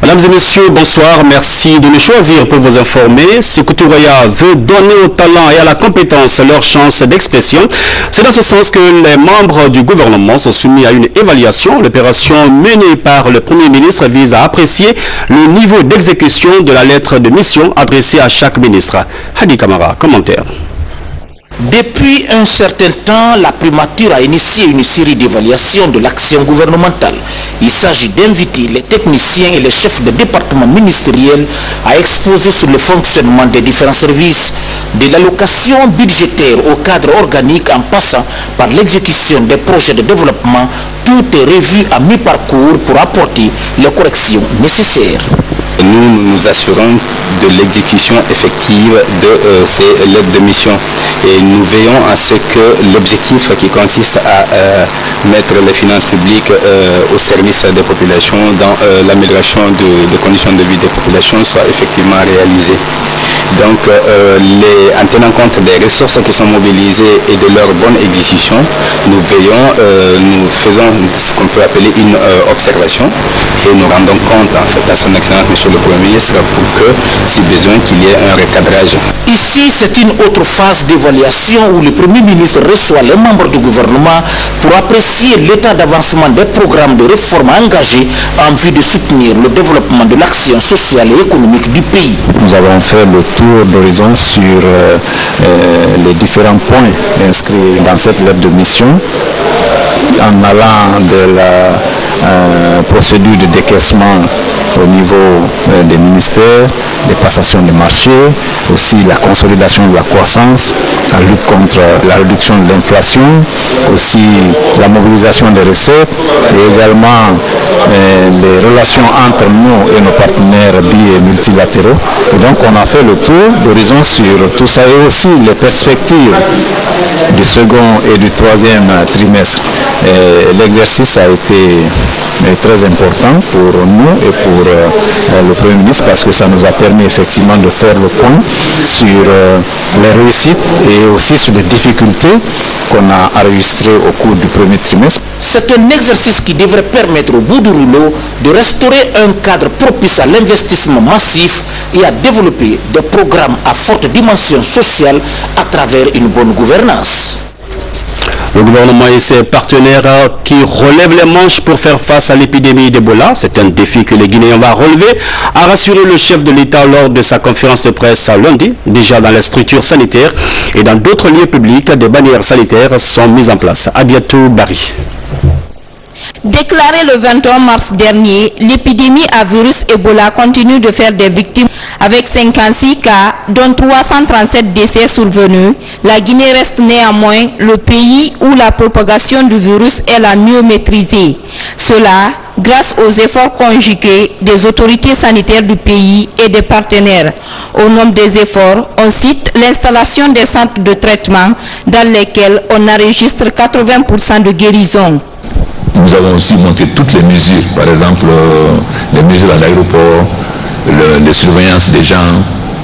Mesdames et messieurs, bonsoir. Merci de nous choisir pour vous informer. Sékou Touré veut donner au talent et à la compétence leur chance d'expression. C'est dans ce sens que les membres du gouvernement sont soumis à une évaluation. L'opération menée par le Premier ministre vise à apprécier le niveau d'exécution de la lettre de mission adressée à chaque ministre. Hadi Kamara, commentaire. Depuis un certain temps, la primature a initié une série d'évaluations de l'action gouvernementale. Il s'agit d'inviter les techniciens et les chefs de département ministériels à exposer sur le fonctionnement des différents services, de l'allocation budgétaire au cadre organique en passant par l'exécution des projets de développement. Tout est revu à mi-parcours pour apporter les corrections nécessaires. Nous nous assurons de l'exécution effective de ces lettres de mission et nous veillons à ce que l'objectif qui consiste à mettre les finances publiques au service des populations dans l'amélioration des conditions de vie des populations soit effectivement réalisé. Donc en tenant compte des ressources qui sont mobilisées et de leur bonne exécution, nous veillons, nous faisons ce qu'on peut appeler une observation et nous rendons compte en fait à son excellence Monsieur le Premier ministre pour que, si besoin, qu'il y ait un recadrage. Ici, c'est une autre phase d'évaluation où le Premier ministre reçoit les membres du gouvernement pour apprécier l'état d'avancement des programmes de réforme engagés en vue de soutenir le développement de l'action sociale et économique du pays. Nous avons fait le tour d'horizon sur les différents points inscrits dans cette lettre de mission, en allant de la procédure de décaissement au niveau des ministères, des passations de marché, aussi la consolidation de la croissance, la lutte contre la réduction de l'inflation, aussi la mobilisation des recettes et également les relations entre nous et nos partenaires bi- et multilatéraux. Et donc on a fait le tour d'horizon sur tout ça et aussi les perspectives du second et du troisième trimestre. L'exercice a été très important pour nous et pour le Premier ministre parce que ça nous a permis effectivement de faire le point sur les réussites et aussi sur les difficultés qu'on a enregistrées au cours du premier trimestre. C'est un exercice qui devrait permettre au bout du rouleau de restaurer un cadre propice à l'investissement massif et à développer des programmes à forte dimension sociale à travers une bonne gouvernance. Le gouvernement et ses partenaires qui relèvent les manches pour faire face à l'épidémie d'Ebola. C'est un défi que les Guinéens vont relever, a rassuré le chef de l'État lors de sa conférence de presse lundi. Déjà dans les structures sanitaires et dans d'autres lieux publics, des bannières sanitaires sont mises en place. Adiatou Bari. Déclaré le 21 mars dernier, l'épidémie à virus Ebola continue de faire des victimes avec 56 cas, dont 337 décès survenus. La Guinée reste néanmoins le pays où la propagation du virus est la mieux maîtrisée. Cela grâce aux efforts conjugués des autorités sanitaires du pays et des partenaires. Au nombre des efforts, on cite l'installation des centres de traitement dans lesquels on enregistre 80% de guérison. Nous avons aussi monté toutes les mesures, par exemple les mesures à l'aéroport, les surveillances des gens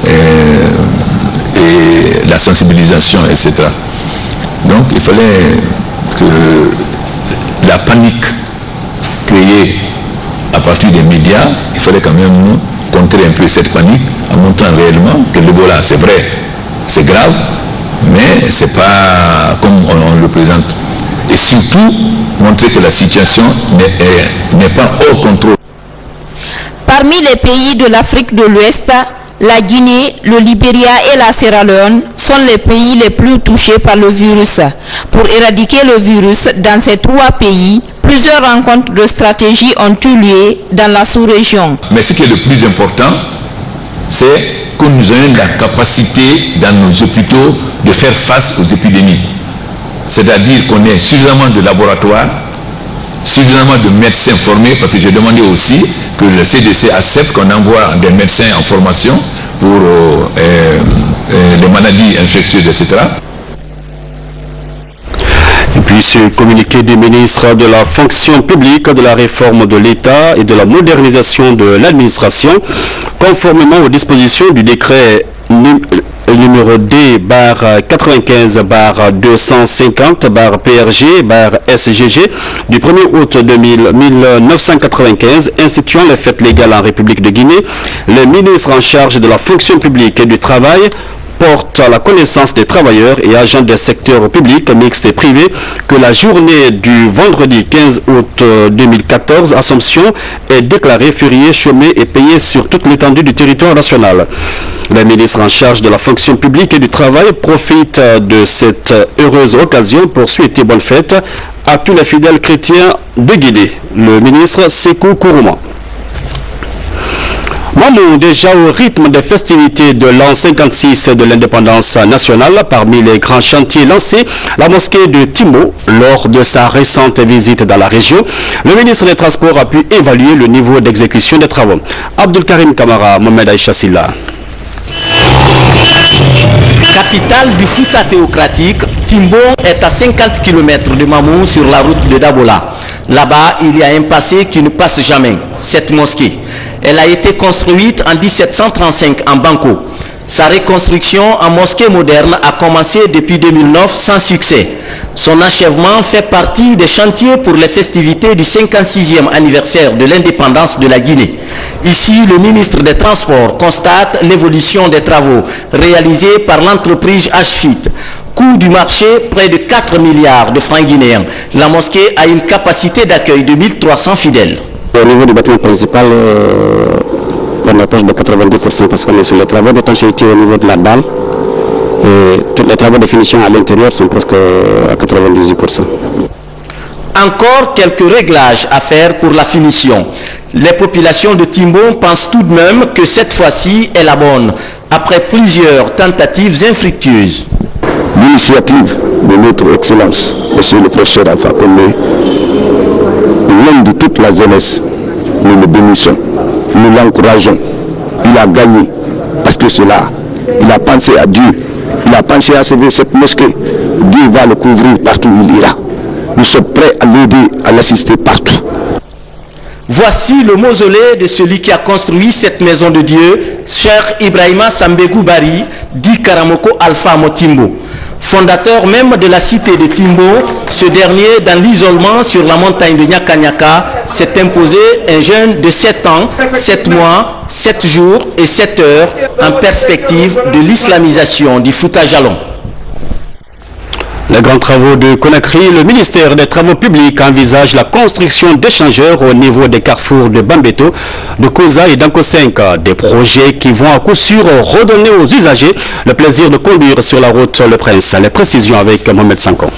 et la sensibilisation, etc. Donc il fallait que la panique créée à partir des médias, il fallait quand même contrer un peu cette panique en montrant réellement que l'Ebola, c'est vrai, c'est grave, mais c'est pas comme on le présente. Et surtout, montrer que la situation n'est pas hors contrôle. Parmi les pays de l'Afrique de l'Ouest, la Guinée, le Libéria et la Sierra Leone sont les pays les plus touchés par le virus. Pour éradiquer le virus dans ces trois pays, plusieurs rencontres de stratégie ont eu lieu dans la sous-région. Mais ce qui est le plus important, c'est que nous ayons la capacité dans nos hôpitaux de faire face aux épidémies. C'est-à-dire qu'on ait suffisamment de laboratoires, suffisamment de médecins formés, parce que j'ai demandé aussi que le CDC accepte qu'on envoie des médecins en formation pour les maladies infectieuses, etc. Et puis ce communiqué du ministre de la fonction publique, de la réforme de l'État et de la modernisation de l'administration, conformément aux dispositions du décret numéro D/95/250/PRG/SGG du 1er août 1995 instituant les fêtes légales en République de Guinée, le ministre en charge de la fonction publique et du travail porte à la connaissance des travailleurs et agents des secteurs publics, mixtes et privés que la journée du vendredi 15 août 2014, Assomption, est déclarée férié, chômé et payé sur toute l'étendue du territoire national. Le ministre en charge de la fonction publique et du travail profite de cette heureuse occasion pour souhaiter bonne fête à tous les fidèles chrétiens de Guinée. Le ministre Sékou Kourouma. Mamou, déjà au rythme des festivités de l'an 56 de l'indépendance nationale, parmi les grands chantiers lancés, la mosquée de Timbo, lors de sa récente visite dans la région, le ministre des Transports a pu évaluer le niveau d'exécution des travaux. Abdul Karim Kamara, Mohamed Aïcha Silla. Capitale du Fouta théocratique, Timbo est à 50 km de Mamou sur la route de Dabola. Là-bas, il y a un passé qui ne passe jamais, cette mosquée. Elle a été construite en 1735 en Banco. Sa reconstruction en mosquée moderne a commencé depuis 2009 sans succès. Son achèvement fait partie des chantiers pour les festivités du 56e anniversaire de l'indépendance de la Guinée. Ici, le ministre des Transports constate l'évolution des travaux réalisés par l'entreprise HFIT. Coût du marché, près de 4 milliards de francs guinéens. La mosquée a une capacité d'accueil de 1300 fidèles. Au niveau du bâtiment principal, on approche de 90% parce qu'on est sur les travaux d'étanchéité au niveau de la dalle. Et tous les travaux de finition à l'intérieur sont presque à 98%. Encore quelques réglages à faire pour la finition. Les populations de Timbo pensent tout de même que cette fois-ci est la bonne, après plusieurs tentatives infructueuses. L'initiative de notre Excellence, Monsieur le professeur Alpha Condé, l'homme de toute la jeunesse, nous le bénissons, nous l'encourageons. Il a gagné parce que cela, il a pensé à Dieu, il a pensé à sauver cette mosquée. Dieu va le couvrir partout où il ira. Nous sommes prêts à l'aider, à l'assister partout. Voici le mausolée de celui qui a construit cette maison de Dieu, Cheikh Ibrahima Sambegou Bari, dit Karamoko Alpha Motimbo. Fondateur même de la cité de Timbo, ce dernier, dans l'isolement sur la montagne de Nyaka Nyaka, s'est imposé un jeûne de 7 ans, 7 mois, 7 jours et 7 heures en perspective de l'islamisation du Fouta Jalon. Les grands travaux de Conakry, le ministère des Travaux publics envisage la construction d'échangeurs au niveau des carrefours de Bambeto, de Koza et d'Anko 5. Des projets qui vont à coup sûr redonner aux usagers le plaisir de conduire sur la route Le Prince. Les précisions avec Mohamed Sanko.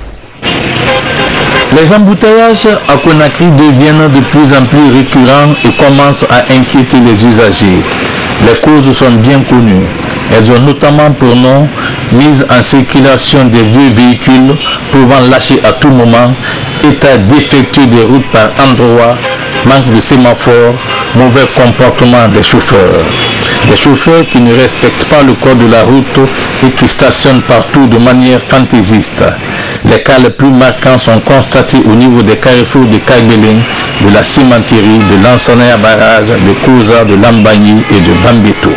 Les embouteillages à Conakry deviennent de plus en plus récurrents et commencent à inquiéter les usagers. Les causes sont bien connues. Elles ont notamment pour nom mise en circulation des vieux véhicules pouvant lâcher à tout moment, état défectueux des routes par endroits, manque de sémaphores, mauvais comportement des chauffeurs. Des chauffeurs qui ne respectent pas le code de la route et qui stationnent partout de manière fantaisiste. Les cas les plus marquants sont constatés au niveau des carrefours de Kagbelin, de la cimenterie, de l'Ansana Barrage, de Koza, de Lambagny et de Bambeto.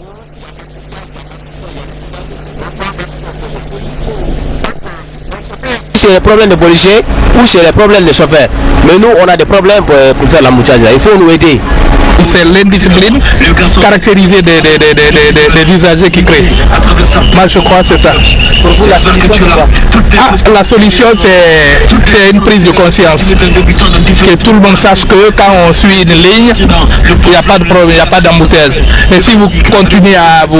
C'est les problèmes de policiers ou c'est les problèmes de chauffeurs. Mais nous, on a des problèmes pour faire l'embouteillage. Il faut nous aider. C'est l'indiscipline caractérisée des usagers qui créent. Moi, je crois que c'est ça. Pour vous, la solution, c'est quoi? La solution, c'est une prise de conscience. Que tout le monde sache que quand on suit une ligne, il n'y a pas de problème, il n'y a pas d'embouteillage. Mais si vous continuez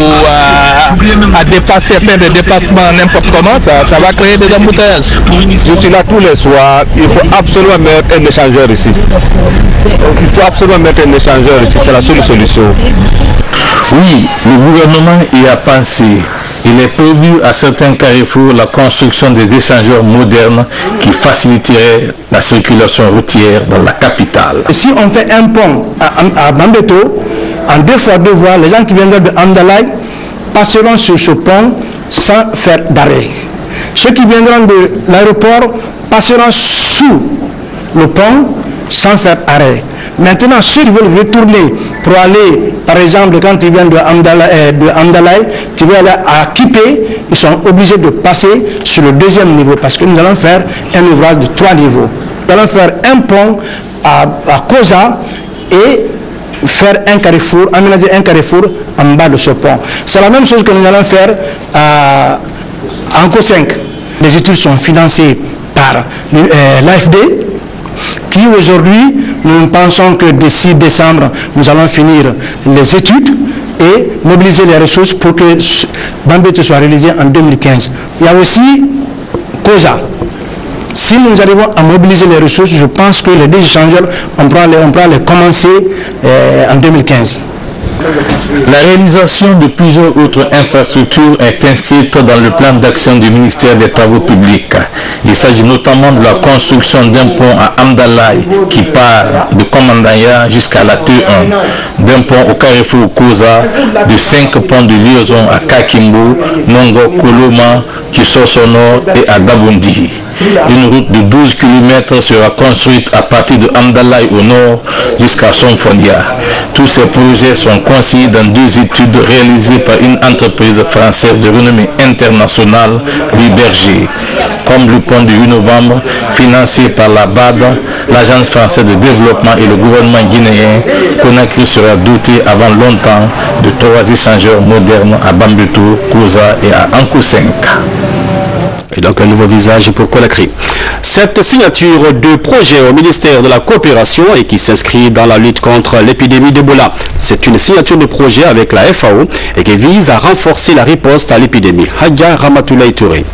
à dépasser, faire des dépassements n'importe comment, ça va créer des embouteillages. Je suis là tous les soirs. Il faut absolument mettre un échangeur ici. Il faut absolument mettre un échangeur ici. C'est la seule solution. Oui, le gouvernement y a pensé. Il est prévu à certains carrefours la construction des échangeurs modernes qui faciliteraient la circulation routière dans la capitale. Si on fait un pont à Bambeto, en 2 fois 2 voies, les gens qui viendront de Andalay passeront sur ce pont sans faire d'arrêt. Ceux qui viendront de l'aéroport passeront sous le pont sans faire arrêt. Maintenant, s'ils veulent retourner pour aller, par exemple, quand ils viennent de Amdalaï, tu veux aller à Kipé, ils sont obligés de passer sur le deuxième niveau parce que nous allons faire un ouvrage de 3 niveaux. Nous allons faire un pont à Koza et faire un carrefour, aménager un carrefour en bas de ce pont. C'est la même chose que nous allons faire à Anko 5. Les études sont financées par l'AFD, qui aujourd'hui, nous pensons que d'ici décembre, nous allons finir les études et mobiliser les ressources pour que Bambeto soit réalisé en 2015. Il y a aussi Koza. Si nous arrivons à mobiliser les ressources, je pense que les deux échangeurs, on pourra les commencer en 2015. La réalisation de plusieurs autres infrastructures est inscrite dans le plan d'action du ministère des Travaux publics. Il s'agit notamment de la construction d'un pont à Amdalaï qui part de Komandaya jusqu'à la T1, d'un pont au carrefour Koza, de 5 ponts de liaison à Kakimbo, Nongo, Koloma, Kisosono et à Dabondi. Une route de 12 km sera construite à partir de Amdalaï au nord jusqu'à Somfonia. Tous ces projets sont consignés dans 2 études réalisées par une entreprise française de renommée internationale, Louis Berger, comme le pont du 8 novembre, financé par la BAD, l'Agence française de développement et le gouvernement guinéen. Conakry sera doté avant longtemps de 3 échangeurs modernes à Bambeto, Koza et à Anko 5. Et donc un nouveau visage pour Conakry. Cette signature de projet au ministère de la Coopération et qui s'inscrit dans la lutte contre l'épidémie d'Ebola. C'est une signature de projet avec la FAO et qui vise à renforcer la riposte à l'épidémie. Hadja Ramatoulaye Touré.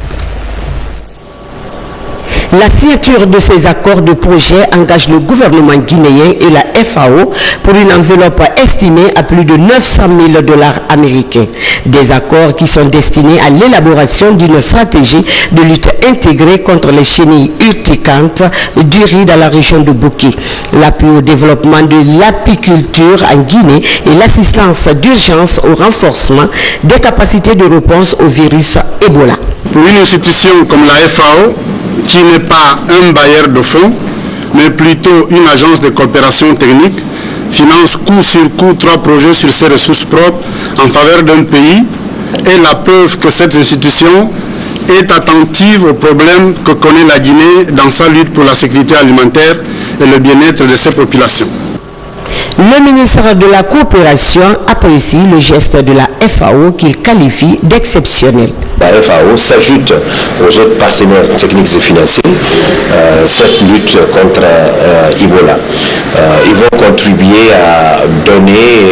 La signature de ces accords de projet engage le gouvernement guinéen et la FAO pour une enveloppe estimée à plus de 900 000 $ américains. Des accords qui sont destinés à l'élaboration d'une stratégie de lutte intégrée contre les chenilles urticantes du riz dans la région de Bouki, l'appui au développement de l'apiculture en Guinée et l'assistance d'urgence au renforcement des capacités de réponse au virus Ebola. Pour une institution comme la FAO, qui n'est pas un bailleur de fonds, mais plutôt une agence de coopération technique, finance coup sur coup 3 projets sur ses ressources propres en faveur d'un pays, est la preuve que cette institution est attentive aux problèmes que connaît la Guinée dans sa lutte pour la sécurité alimentaire et le bien-être de ses populations. Le ministre de la Coopération apprécie le geste de la FAO qu'il qualifie d'exceptionnel. La FAO s'ajoute aux autres partenaires techniques et financiers cette lutte contre Ebola. Ils vont contribuer à donner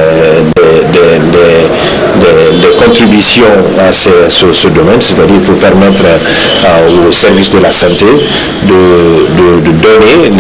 des contributions à ce domaine, c'est-à-dire pour permettre aux services de la santé de donner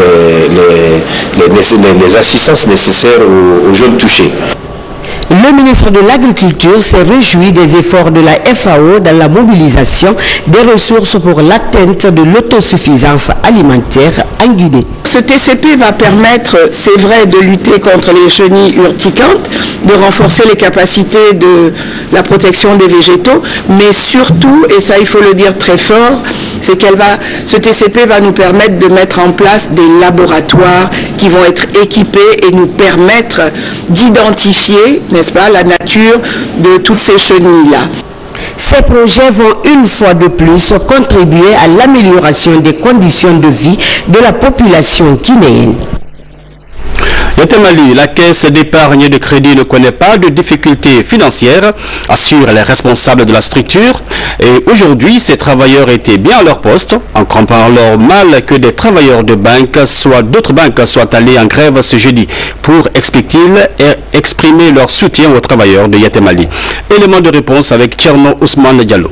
les assistances nécessaires aux jeunes touchés. Le ministre de l'Agriculture s'est réjoui des efforts de la FAO dans la mobilisation des ressources pour l'atteinte de l'autosuffisance alimentaire en Guinée. Ce TCP va permettre, c'est vrai, de lutter contre les chenilles urticantes, de renforcer les capacités de la protection des végétaux, mais surtout, et ça il faut le dire très fort, c'est ce TCP va nous permettre de mettre en place des laboratoires qui vont être équipés et nous permettre d'identifier, n'est-ce pas, la nature de toutes ces chenilles-là. Ces projets vont une fois de plus contribuer à l'amélioration des conditions de vie de la population guinéenne. Yatemali, la caisse d'épargne et de crédit ne connaît pas de difficultés financières, assurent les responsables de la structure. Et aujourd'hui, ces travailleurs étaient bien à leur poste, en comparant leur mal que des travailleurs de banque, soit d'autres banques, soient allés en grève ce jeudi pour, explique-t-il, exprimer leur soutien aux travailleurs de Yatemali. Élément de réponse avec Tcherno Ousmane Diallo.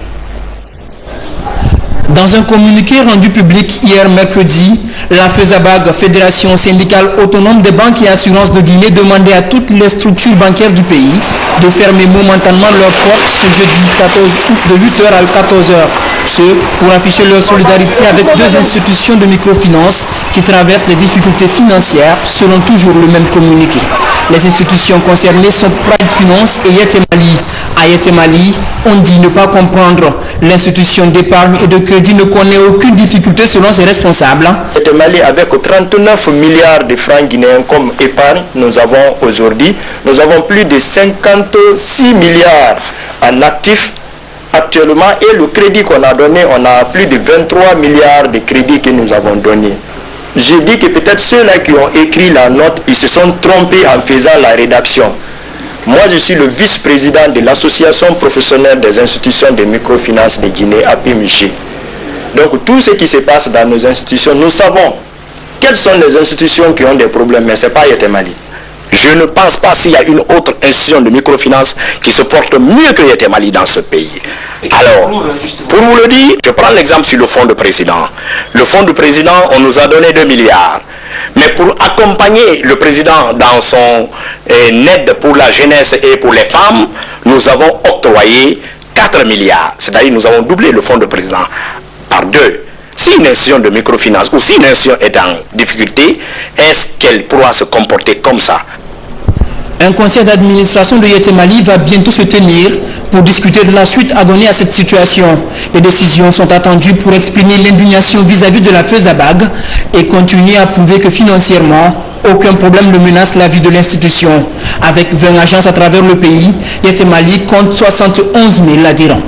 Dans un communiqué rendu public hier mercredi, la FESABAG, Fédération syndicale autonome des banques et assurances de Guinée, demandait à toutes les structures bancaires du pays de fermer momentanément leurs portes ce jeudi 14 août de 8h à 14h. Ce, pour afficher leur solidarité avec 2 institutions de microfinance qui traversent des difficultés financières, selon toujours le même communiqué. Les institutions concernées sont Pride Finance et Yatemali. À Yetemali, on dit ne pas comprendre. L'institution d'épargne et de crédit ne connaît aucune difficulté selon ses responsables. Yetemali, avec 39 milliards de francs guinéens comme épargne, nous avons aujourd'hui, nous avons plus de 56 milliards en actifs actuellement, et le crédit qu'on a donné, on a plus de 23 milliards de crédits que nous avons donnés. Je dis que peut-être ceux-là qui ont écrit la note, ils se sont trompés en faisant la rédaction. Moi, je suis le vice-président de l'association professionnelle des institutions de microfinance de Guinée, APMG. Donc tout ce qui se passe dans nos institutions, nous savons quelles sont les institutions qui ont des problèmes, mais ce n'est pas Yetemali. Je ne pense pas s'il y a une autre institution de microfinance qui se porte mieux que Yetemali dans ce pays. Alors, pour vous le dire, je prends l'exemple sur le fonds de président. Le fonds de président, on nous a donné 2 milliards. Mais pour accompagner le président dans son aide pour la jeunesse et pour les femmes, nous avons octroyé 4 milliards. C'est-à-dire nous avons doublé le fonds de président par 2. Si une institution de microfinance ou si une institution est en difficulté, est-ce qu'elle pourra se comporter comme ça? Un conseil d'administration de Yetemali va bientôt se tenir pour discuter de la suite à donner à cette situation. Les décisions sont attendues pour exprimer l'indignation vis-à-vis de la FESABAG et continuer à prouver que financièrement, aucun problème ne menace la vie de l'institution. Avec 20 agences à travers le pays, Yetemali compte 71 000 adhérents.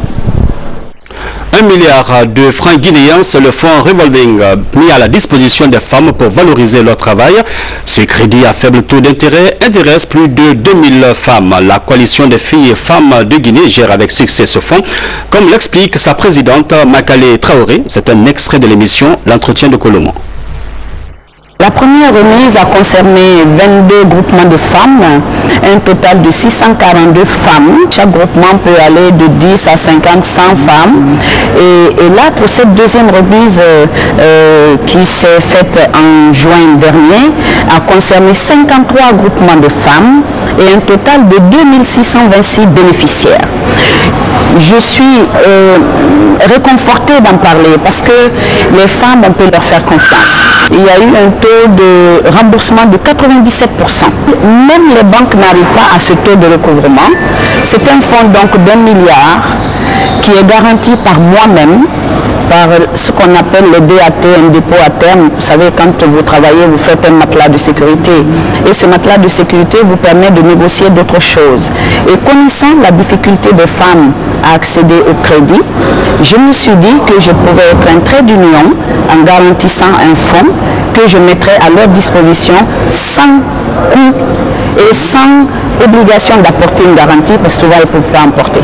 1 milliard de francs guinéens, c'est le fonds revolving mis à la disposition des femmes pour valoriser leur travail. Ce crédit à faible taux d'intérêt intéresse plus de 2000 femmes. La coalition des filles et femmes de Guinée gère avec succès ce fonds, comme l'explique sa présidente Makale Traoré. C'est un extrait de l'émission L'entretien de Colombo. La première remise a concerné 22 groupements de femmes, un total de 642 femmes. Chaque groupement peut aller de 10 à 50, 100 femmes. Et là, pour cette deuxième remise qui s'est faite en juin dernier, a concerné 53 groupements de femmes et un total de 2626 bénéficiaires. Je suis réconfortée d'en parler parce que les femmes, on peut leur faire confiance. Il y a eu un taux de remboursement de 97%. Même les banques n'arrivent pas à ce taux de recouvrement. C'est un fonds donc d'1 milliard qui est garanti par moi-même, par ce qu'on appelle le DAT, un dépôt à terme. Vous savez, quand vous travaillez, vous faites un matelas de sécurité. Et ce matelas de sécurité vous permet de négocier d'autres choses. Et connaissant la difficulté des femmes à accéder au crédit, je me suis dit que je pouvais être un trait d'union en garantissant un fonds que je mettrais à leur disposition sans coût et sans obligation d'apporter une garantie, parce que souvent ils ne peuvent pas emporter.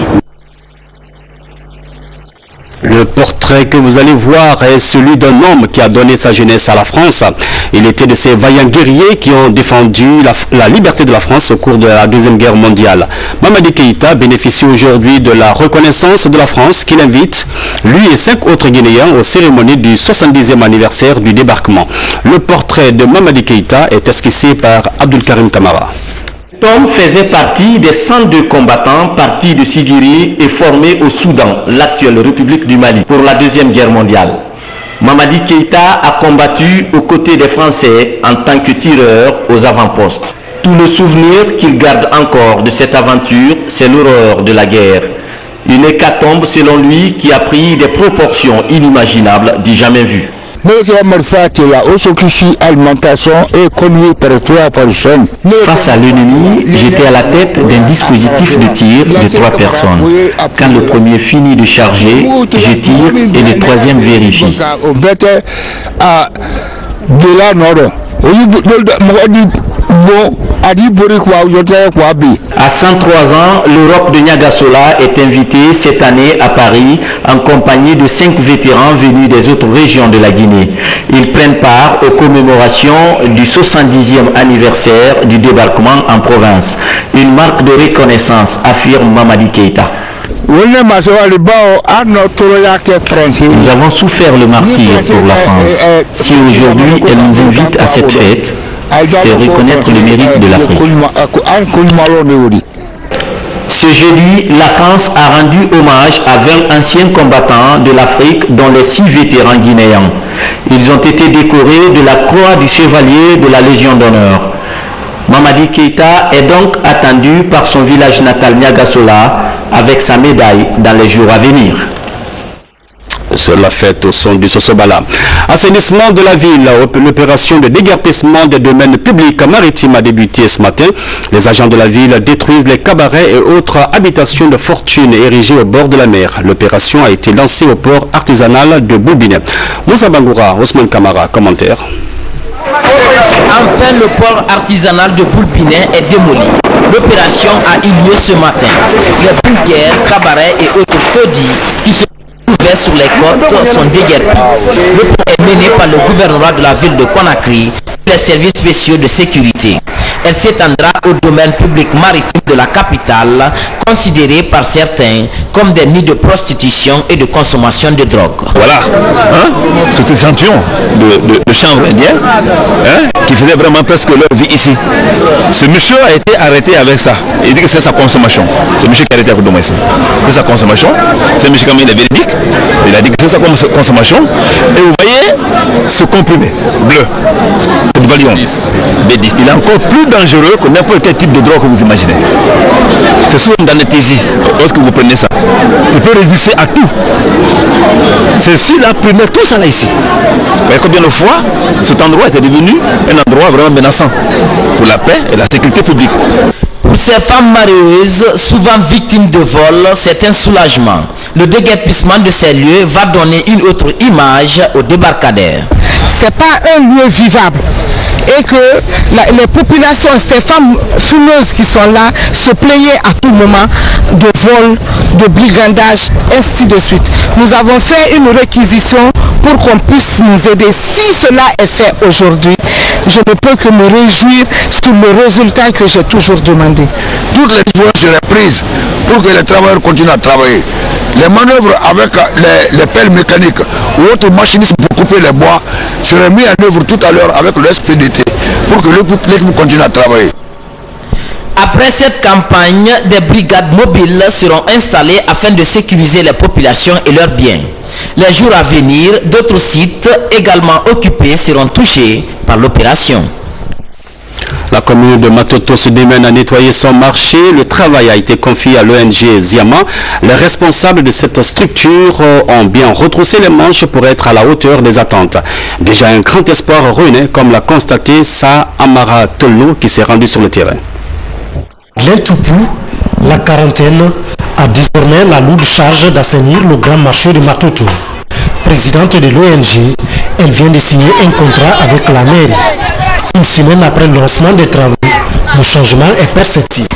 Le portrait que vous allez voir est celui d'un homme qui a donné sa jeunesse à la France. Il était de ces vaillants guerriers qui ont défendu la liberté de la France au cours de la Deuxième Guerre mondiale. Mamadi Keïta bénéficie aujourd'hui de la reconnaissance de la France qui l'invite, lui et 5 autres Guinéens, aux cérémonies du 70e anniversaire du débarquement. Le portrait de Mamadi Keïta est esquissé par Abdul Karim Kamara. Tom faisait partie des 102 combattants partis de Sigiri et formés au Soudan, l'actuelle République du Mali, pour la Deuxième Guerre mondiale. Mamadi Keïta a combattu aux côtés des Français en tant que tireur aux avant-postes. Tout le souvenir qu'il garde encore de cette aventure, c'est l'horreur de la guerre. Une hécatombe, selon lui, qui a pris des proportions inimaginables du jamais vu. Face à l'ennemi, j'étais à la tête d'un dispositif de tir de 3 personnes. Quand le premier finit de charger, je tire et le troisième vérifie. À 103 ans, l'Europe de Niagasola est invitée cette année à Paris en compagnie de 5 vétérans venus des autres régions de la Guinée. Ils prennent part aux commémorations du 70e anniversaire du débarquement en province. Une marque de reconnaissance, affirme Mamadi Keïta. Nous avons souffert le martyre pour la France. Si aujourd'hui elle nous invite à cette fête, c'est reconnaître le mérite de l'Afrique. Ce jeudi, la France a rendu hommage à 20 anciens combattants de l'Afrique, dont les 6 vétérans guinéens. Ils ont été décorés de la croix du chevalier de la Légion d'honneur. Mamadi Keïta est donc attendu par son village natal Niagasola avec sa médaille dans les jours à venir. C'est la fête au son du Sosobala. Assainissement de la ville, l'opération de déguerpissement des domaines publics maritimes a débuté ce matin. Les agents de la ville détruisent les cabarets et autres habitations de fortune érigées au bord de la mer. L'opération a été lancée au port artisanal de Boulbinet. Moussa Bangoura, Ousmane Kamara, commentaire. Enfin, le port artisanal de Boulbinet est démoli. L'opération a eu lieu ce matin. Les bulguères, cabarets et autres taudis qui se ouverts sur les côtes sont déguerpis. Le pont est mené par le gouvernement de la ville de Conakry et les services spéciaux de sécurité. Elle s'étendra au domaine public maritime de la capitale, considéré par certains comme des nids de prostitution et de consommation de drogue. Voilà, cet échantillon de chanvre indien qui faisait vraiment presque leur vie ici. Ce monsieur a été arrêté avec ça. Il dit que c'est sa consommation. C'est monsieur qui a arrêté avec nous ici. C'est sa consommation. C'est monsieur qui a mis les véridiques. Il a dit que c'est sa consommation. Et vous voyez ce comprimé bleu, c'est du Valium B10. Il est encore plus dangereux que n'importe quel type de drogue que vous imaginez. C'est sous une anesthésie. Lorsque vous prenez ça, il peut résister à tout. C'est celui-là prenait tout ça là ici. Vous voyez combien de fois cet endroit était devenu un endroit vraiment menaçant pour la paix et la sécurité publique. Pour ces femmes marieuses, souvent victimes de vol, c'est un soulagement. Le déguerpissement de ces lieux va donner une autre image au débarcadère. C'est pas un lieu vivable. Et que les populations, ces femmes fumeuses qui sont là, se plaignaient à tout moment de vol, de brigandage, ainsi de suite. Nous avons fait une réquisition pour qu'on puisse nous aider. Si cela est fait aujourd'hui, je ne peux que me réjouir sur le résultat que j'ai toujours demandé. Toutes les dispositions seraient prises pour que les travailleurs continuent à travailler. Les manœuvres avec les pelles mécaniques ou autres machinistes pour couper les bois seraient mis en œuvre tout à l'heure avec le SPDT pour que l'équipe continue à travailler. Après cette campagne, des brigades mobiles seront installées afin de sécuriser les populations et leurs biens. Les jours à venir, d'autres sites également occupés seront touchés par l'opération. La commune de Matoto se démène à nettoyer son marché. Le travail a été confié à l'ONG Ziama. Les responsables de cette structure ont bien retroussé les manches pour être à la hauteur des attentes. Déjà un grand espoir ruiné, comme l'a constaté Sa Amara Tolo qui s'est rendu sur le terrain. L'Intoupou, la quarantaine, a désormais la lourde charge d'assainir le grand marché de Matoto. Présidente de l'ONG, elle vient de signer un contrat avec la mairie. Une semaine après le lancement des travaux, le changement est perceptible.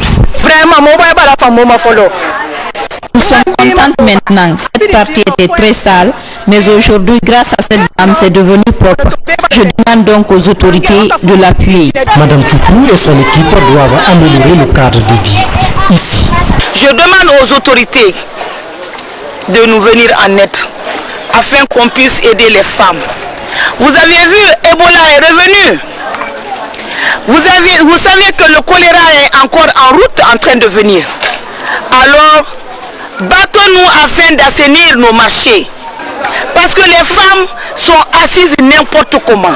Nous sommes contentes maintenant. Cette partie était très sale, mais aujourd'hui, grâce à cette dame, c'est devenu propre. Je demande donc aux autorités de l'appuyer. Madame Toupou et son équipe doivent améliorer le cadre de vie ici. Je demande aux autorités de nous venir en aide afin qu'on puisse aider les femmes. Vous avez vu, Ebola est revenu. Vous savez que le choléra est encore en route, en train de venir. Alors, battons-nous afin d'assainir nos marchés. Parce que les femmes sont assises n'importe comment.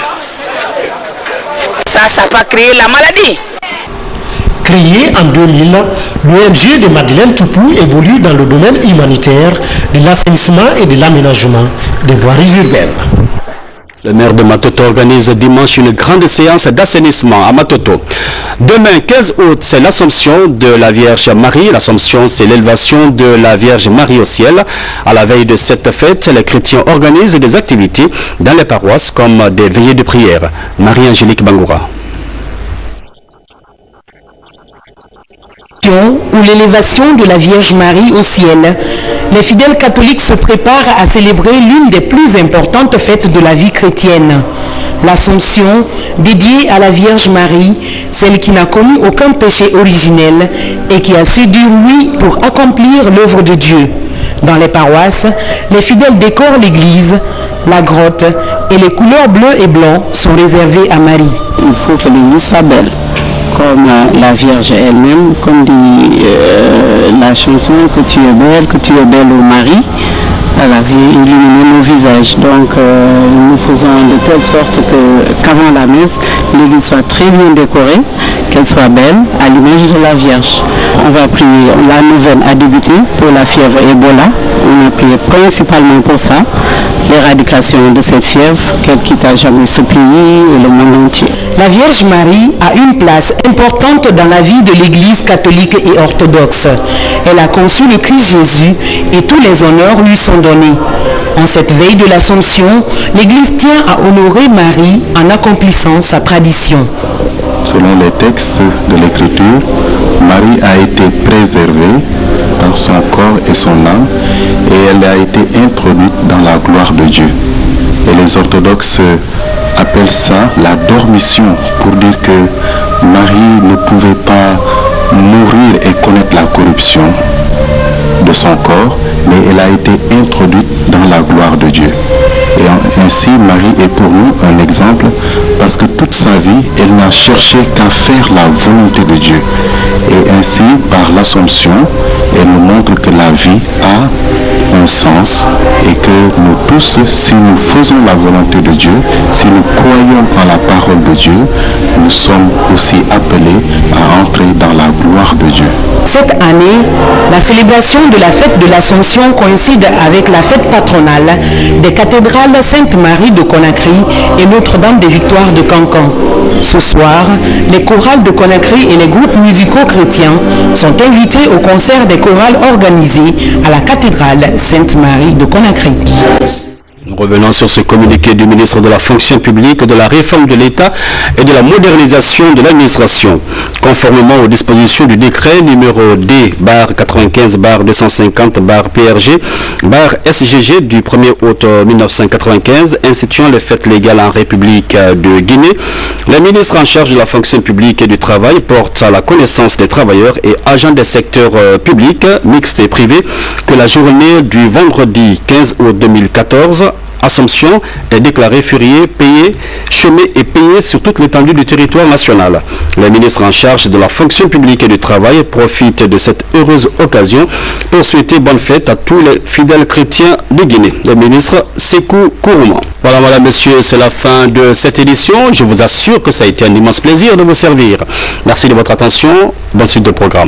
Ça va créer la maladie. Créée en 2000, l'ONG de Madeleine Toupou évolue dans le domaine humanitaire de l'assainissement et de l'aménagement des voiries urbaines. Le maire de Matoto organise dimanche une grande séance d'assainissement à Matoto. Demain, 15 août, c'est l'Assomption de la Vierge Marie. L'Assomption, c'est l'élévation de la Vierge Marie au ciel. À la veille de cette fête, les chrétiens organisent des activités dans les paroisses comme des veillées de prière. Marie-Angélique Bangoura. Ou l'élévation de la Vierge Marie au ciel, les fidèles catholiques se préparent à célébrer l'une des plus importantes fêtes de la vie chrétienne, l'Assomption, dédiée à la Vierge Marie, celle qui n'a commis aucun péché originel et qui a su dire oui pour accomplir l'œuvre de Dieu. Dans les paroisses, les fidèles décorent l'église, la grotte et les couleurs bleues et blancs sont réservées à Marie. Il faut que l'église soit belle, comme la Vierge elle-même, comme dit la chanson, que tu es belle au Marie. à la vie, illuminer nos visages. Donc nous faisons de telle sorte qu'avant la messe, l'église soit très bien décorée, qu'elle soit belle, à l'image de la Vierge. On va prier, la neuvaine a débuté pour la fièvre Ebola. On a prié principalement pour ça, l'éradication de cette fièvre, qu'elle quitte à jamais ce pays et le monde entier. La Vierge Marie a une place importante dans la vie de l'Église catholique et orthodoxe. Elle a conçu le Christ Jésus et tous les honneurs lui sont donnés. En cette veille de l'Assomption, l'Église tient à honorer Marie en accomplissant sa tradition. Selon les textes de l'Écriture, Marie a été préservée par son corps et son âme et elle a été introduite dans la gloire de Dieu. Et les orthodoxes appellent ça la dormition, pour dire que Marie ne pouvait pas mourir et connaître la corruption de son corps, mais elle a été introduite dans la gloire de Dieu. Et ainsi, Marie est pour nous un exemple, parce que toute sa vie, elle n'a cherché qu'à faire la volonté de Dieu. Et ainsi, par l'Assomption, elle nous montre que la vie a un sens et que nous tous, si nous faisons la volonté de Dieu, si nous croyons en la parole de Dieu, nous sommes aussi appelés à entrer dans la gloire de Dieu. Cette année, la célébration de la fête de l'Assomption coïncide avec la fête patronale des cathédrales Sainte-Marie de Conakry et Notre-Dame des Victoires de Cancan. Ce soir, les chorales de Conakry et les groupes musicaux chrétiens sont invités au concert des chorales organisés à la cathédrale Sainte-Marie de Conakry. Nous revenons sur ce communiqué du ministre de la fonction publique, de la réforme de l'État et de la modernisation de l'administration. Conformément aux dispositions du décret numéro D-95/250/PRG/SGG du 1er août 1995 instituant les fêtes légales en République de Guinée, le ministre en charge de la fonction publique et du travail porte à la connaissance des travailleurs et agents des secteurs publics, mixtes et privés que la journée du vendredi 15 août 2014 Assomption est déclaré férié, payé, chômé et payé sur toute l'étendue du territoire national. Le ministre en charge de la fonction publique et du travail profite de cette heureuse occasion pour souhaiter bonne fête à tous les fidèles chrétiens de Guinée. Le ministre Sékou Kourouma. Voilà, madame, monsieur, c'est la fin de cette édition. Je vous assure que ça a été un immense plaisir de vous servir. Merci de votre attention. Bonne suite de programme.